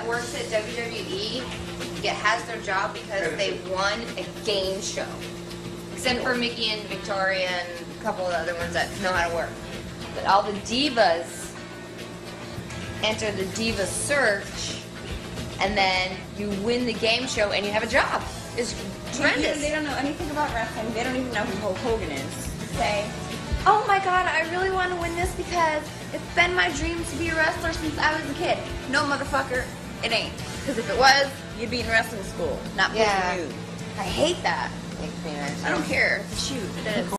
works at WWE has their job because they won a game show. Except for Mickey and Victoria and a couple of the other ones that know how to work. But all the divas enter the diva search, and then you win the game show and you have a job. It's tremendous. They don't know anything about wrestling. They don't even know who Hulk Hogan is. Say, oh my god, I really want to win this because it's been my dream to be a wrestler since I was a kid. No, motherfucker, it ain't. Because if it was, you'd be in wrestling school, not yeah. pushing you. I hate that. I don't care. Shoot. It is.